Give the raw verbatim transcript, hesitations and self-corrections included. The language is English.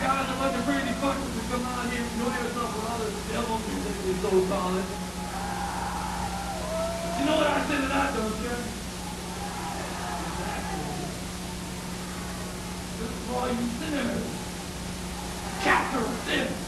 guys, a bunch of crazy fuckers to come out here and enjoy yourself with all this devil music, we so call it. You know what I say to that, don't you? This is for all you sinners. Chapter six.